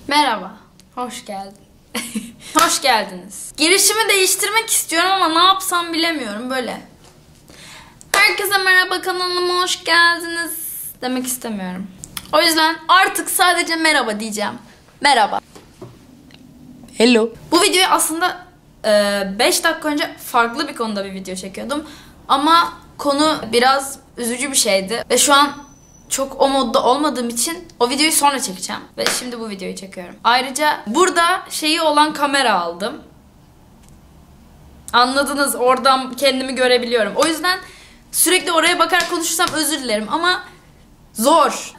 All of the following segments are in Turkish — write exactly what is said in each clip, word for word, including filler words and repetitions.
Merhaba, hoş geldin. Hoş geldiniz. Girişimi değiştirmek istiyorum ama ne yapsam bilemiyorum böyle. Herkese merhaba, kanalıma hoş geldiniz demek istemiyorum. O yüzden artık sadece merhaba diyeceğim. Merhaba. Hello. Bu videoyu aslında beş dakika önce farklı bir konuda bir video çekiyordum. Ama konu biraz üzücü bir şeydi. Ve şu an çok o modda olmadığım için o videoyu sonra çekeceğim. Ve şimdi bu videoyu çekiyorum. Ayrıca burada şeyi olan kamera aldım. Anladınız, oradan kendimi görebiliyorum. O yüzden sürekli oraya bakar konuşursam özür dilerim ama zor.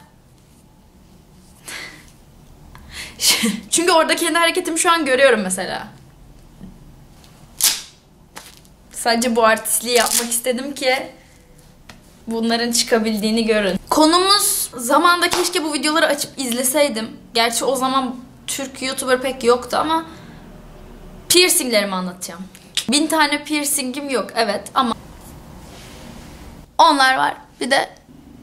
Çünkü orada kendi hareketimi şu an görüyorum mesela. Sadece bu artistliği yapmak istedim ki bunların çıkabildiğini görün. Konumuz, zamanda keşke bu videoları açıp izleseydim. Gerçi o zaman Türk YouTuber pek yoktu ama piercinglerimi anlatacağım. Bin tane piercingim yok, evet, ama onlar var. Bir de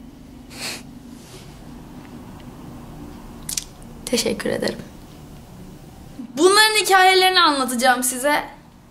teşekkür ederim. Bunların hikayelerini anlatacağım size.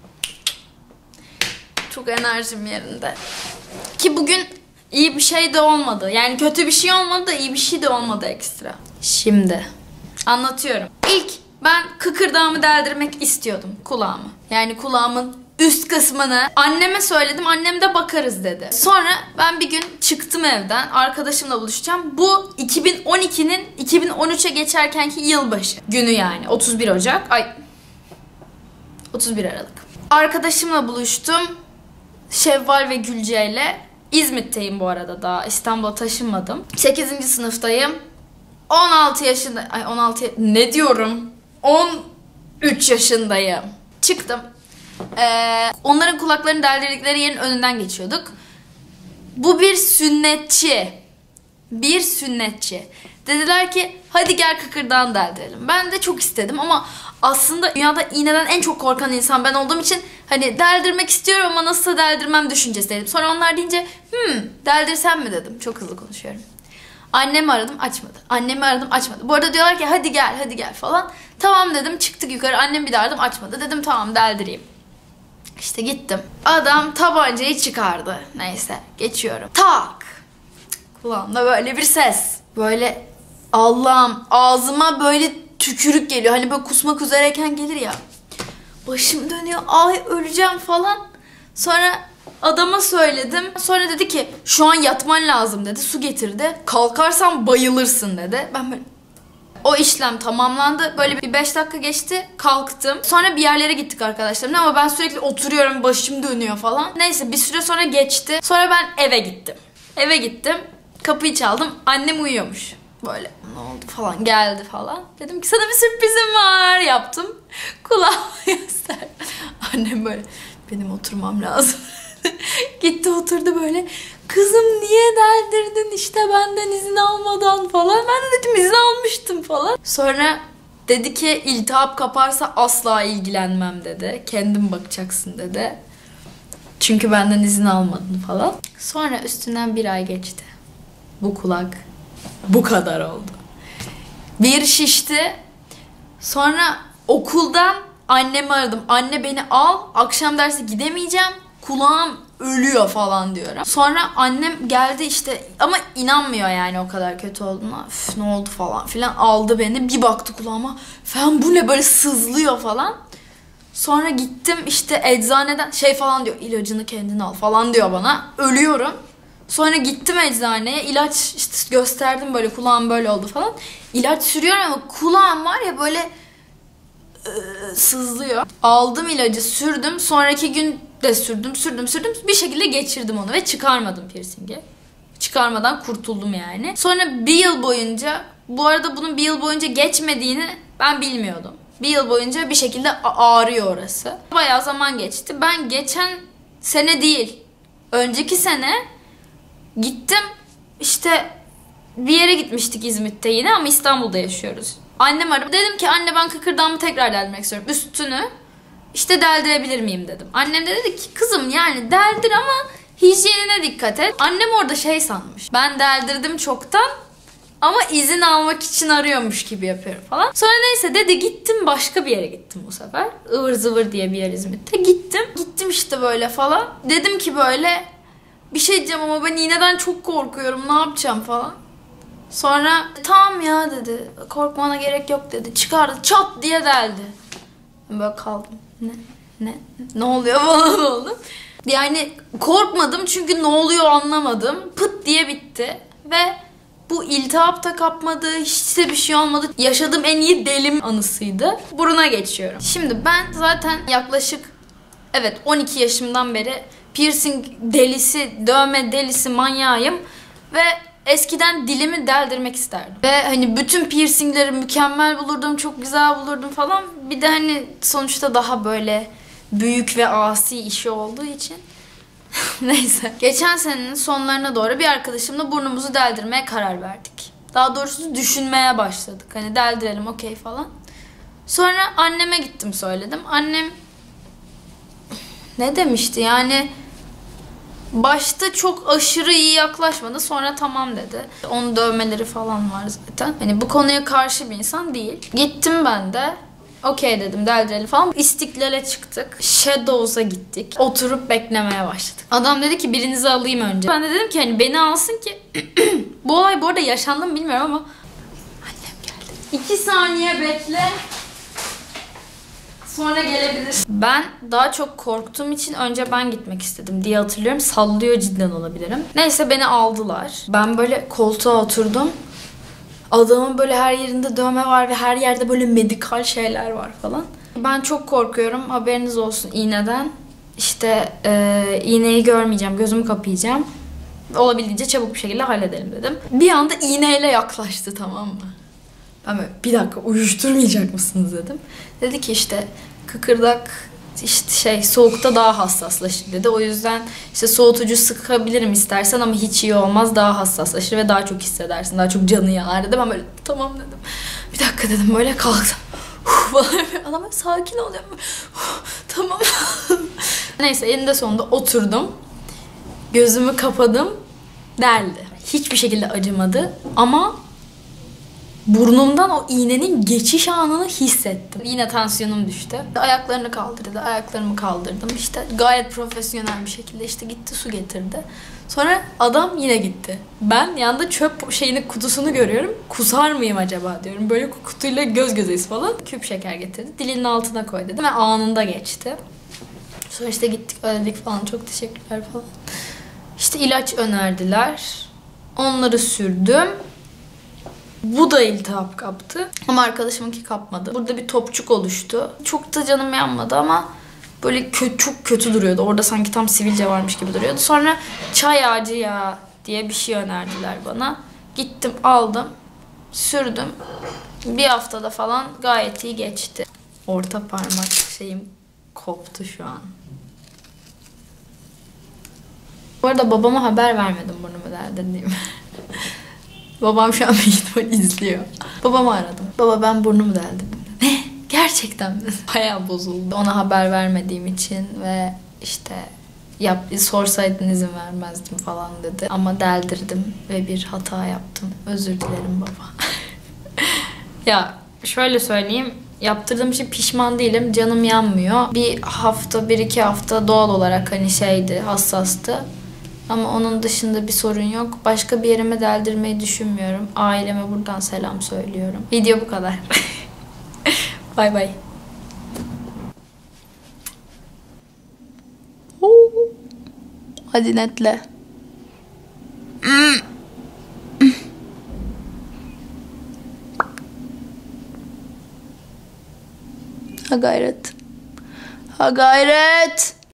Çok enerjim yerinde. Ki bugün iyi bir şey de olmadı. Yani kötü bir şey olmadı da iyi bir şey de olmadı ekstra. Şimdi anlatıyorum. İlk ben kıkırdağımı deldirmek istiyordum, kulağımı. Yani kulağımın üst kısmını anneme söyledim. Annem de bakarız dedi. Sonra ben bir gün çıktım evden. Arkadaşımla buluşacağım. Bu iki bin on ikinin iki bin on üçe geçerkenki yılbaşı günü yani. otuz bir Ocak. Ay. otuz bir Aralık. Arkadaşımla buluştum. Şevval ve Gülce ile. İzmit'teyim bu arada, daha İstanbul'a taşınmadım. sekizinci sınıftayım. on altı yaşında... Ay on altı... Ne diyorum? on üç yaşındayım. Çıktım. Ee, onların kulaklarını deldirdikleri yerin önünden geçiyorduk. Bu bir sünnetçi. Bir sünnetçi. Dediler ki hadi gel kıkırdağını deldirelim. Ben de çok istedim ama aslında dünyada iğneden en çok korkan insan ben olduğum için hani deldirmek istiyorum ama nasıl deldirmem düşüncesindeydim. Sonra onlar deyince hmm deldirsem mi dedim. Çok hızlı konuşuyorum. Annemi aradım, açmadı. Annemi aradım, açmadı. Bu arada diyorlar ki hadi gel hadi gel falan. Tamam dedim, çıktık yukarı. Annemi bir daha aradım, açmadı. Dedim tamam deldireyim. İşte gittim. Adam tabancayı çıkardı. Neyse geçiyorum. Tak. Kulağımda böyle bir ses. Böyle Allah'ım, ağzıma böyle tükürük geliyor. Hani böyle kusmak üzereyken gelir ya. Başım dönüyor. Ay öleceğim falan. Sonra adama söyledim. Sonra dedi ki şu an yatman lazım dedi. Su getirdi. Kalkarsan bayılırsın dedi. Ben böyle... O işlem tamamlandı. Böyle bir beş dakika geçti. Kalktım. Sonra bir yerlere gittik arkadaşlarımla ama ben sürekli oturuyorum. Başım dönüyor falan. Neyse bir süre sonra geçti. Sonra ben eve gittim. Eve gittim. Kapıyı çaldım. Annem uyuyormuş. Böyle ne oldu falan, geldi falan. Dedim ki sana bir sürprizim var. Yaptım. Kulağıma göster. Annem böyle benim oturmam lazım. Gitti oturdu böyle. Kızım niye deldirdin işte benden izin almadan falan. Ben de dedim izin almıştım falan. Sonra dedi ki iltihap kaparsa asla ilgilenmem dedi. Kendin bakacaksın dedi. Çünkü benden izin almadın falan. Sonra üstünden bir ay geçti. Bu kulak bu kadar oldu. Bir şişti. Sonra okuldan annemi aradım. Anne beni al. Akşam derse gidemeyeceğim. Kulağım ölüyor falan diyorum. Sonra annem geldi işte ama inanmıyor yani o kadar kötü olduğuna. Üf, ne oldu falan filan, aldı beni. Bir baktı kulağıma. Falan bu ne böyle sızlıyor falan. Sonra gittim işte eczaneden şey falan diyor. İlacını kendin al falan diyor bana. Ölüyorum. Sonra gittim eczaneye, ilaç işte gösterdim, böyle kulağım böyle oldu falan. İlaç sürüyorum ama kulağım var ya böyle ıı, sızlıyor. Aldım ilacı, sürdüm. Sonraki gün de sürdüm, sürdüm, sürdüm. Bir şekilde geçirdim onu ve çıkarmadım piercingi. Çıkarmadan kurtuldum yani. Sonra bir yıl boyunca, bu arada bunun bir yıl boyunca geçmediğini ben bilmiyordum. Bir yıl boyunca bir şekilde ağrıyor orası. Bayağı zaman geçti. Ben geçen sene değil, önceki sene gittim işte bir yere gitmiştik İzmit'te yine ama İstanbul'da yaşıyoruz. Annem aradı. Dedim ki anne ben kıkırdağımı tekrar deldirmek istiyorum. Üstünü işte deldirebilir miyim dedim. Annem de dedi ki kızım yani deldir ama hijyenine dikkat et. Annem orada şey sanmış. Ben deldirdim çoktan. Ama izin almak için arıyormuş gibi yapıyorum falan. Sonra neyse dedi, gittim başka bir yere gittim bu sefer. Ivır zıvır diye bir yer İzmit'te. Gittim. Gittim işte böyle falan. Dedim ki böyle bir şey diyeceğim ama ben iğneden çok korkuyorum. Ne yapacağım falan. Sonra tamam ya dedi. Korkmana gerek yok dedi. Çıkardı, çat diye deldi. Böyle kaldım. Ne? Ne? Ne oluyor falan oldu. Yani korkmadım çünkü ne oluyor anlamadım. Pıt diye bitti. Ve bu iltihap da kapmadı. Hiç de bir şey olmadı. Yaşadığım en iyi delim anısıydı. Buruna geçiyorum. Şimdi ben zaten yaklaşık evet on iki yaşımdan beri piercing delisi, dövme delisi manyağıyım. Ve eskiden dilimi deldirmek isterdim. Ve hani bütün piercingleri mükemmel bulurdum, çok güzel bulurdum falan. Bir de hani sonuçta daha böyle büyük ve asi işi olduğu için. Neyse. Geçen senenin sonlarına doğru bir arkadaşımla burnumuzu deldirmeye karar verdik. Daha doğrusu düşünmeye başladık. Hani deldirelim okey falan. Sonra anneme gittim söyledim. Annem ne demişti yani... Başta çok aşırı iyi yaklaşmadı. Sonra tamam dedi. Onun dövmeleri falan var zaten. Hani bu konuya karşı bir insan değil. Gittim ben de. Okey dedim, deldirelim falan. İstiklal'e çıktık. Shadows'a gittik. Oturup beklemeye başladık. Adam dedi ki birinizi alayım önce. Ben de dedim ki hani beni alsın ki... Bu olay bu arada yaşandı mı bilmiyorum ama... Annem geldi. İki saniye bekle. Sonra gelebilir. Ben daha çok korktuğum için önce ben gitmek istedim diye hatırlıyorum. Sallıyor cidden olabilirim. Neyse beni aldılar. Ben böyle koltuğa oturdum. Adamın böyle her yerinde dövme var ve her yerde böyle medikal şeyler var falan. Ben çok korkuyorum. Haberiniz olsun iğneden. İşte e, iğneyi görmeyeceğim. Gözümü kapayacağım. Olabildiğince çabuk bir şekilde halledelim dedim. Bir anda iğneyle yaklaştı, tamam mı? Ben böyle bir dakika uyuşturmayacak mısınız dedim. Dedi ki işte kıkırdak işte şey soğukta daha hassaslaşır dedi. O yüzden işte soğutucu sıkabilirim istersen ama hiç iyi olmaz. Daha hassaslaşır ve daha çok hissedersin. Daha çok canı yanar dedi. Ben böyle tamam dedim. Bir dakika dedim, böyle kalktım. Adam böyle sakin ol. Tamam. Neyse eninde sonunda oturdum. Gözümü kapadım. Deldi. Hiçbir şekilde acımadı ama burnumdan o iğnenin geçiş anını hissettim. Yine tansiyonum düştü. Ayaklarını kaldırdı. Ayaklarımı kaldırdım. İşte gayet profesyonel bir şekilde işte gitti su getirdi. Sonra adam yine gitti. Ben yanında çöp şeyini kutusunu görüyorum. Kusar mıyım acaba diyorum. Böyle kutuyla göz gözeyiz falan. Küp şeker getirdi. Dilinin altına koy dedim ve anında geçti. Sonra işte gittik ödedik falan. Çok teşekkürler falan. İşte ilaç önerdiler. Onları sürdüm. Bu da iltihap kaptı. Ama arkadaşımınki kapmadı. Burada bir topçuk oluştu. Çok da canım yanmadı ama böyle kötü, çok kötü duruyordu. Orada sanki tam sivilce varmış gibi duruyordu. Sonra çay ağacı yağı diye bir şey önerdiler bana. Gittim aldım. Sürdüm. Bir haftada falan gayet iyi geçti. Orta parmak şeyim koptu şu an. Bu arada babama haber vermedim burnumu deldirdiğimi. Babam şu an büyük ihtimal izliyor. Babamı aradım. Baba ben burnumu deldirdim. Ne? Gerçekten mi? Bayağı bozuldu. Ona haber vermediğim için ve işte yap, sorsaydın izin vermezdim falan dedi. Ama deldirdim ve bir hata yaptım. Özür dilerim baba. Ya şöyle söyleyeyim. Yaptırdığım için pişman değilim. Canım yanmıyor. Bir hafta, bir iki hafta doğal olarak hani şeydi, hassastı. Ama onun dışında bir sorun yok. Başka bir yerime deldirmeyi düşünmüyorum. Aileme buradan selam söylüyorum. Video bu kadar. Bay bay. Hadi netle. Ha gayret. Ha gayret.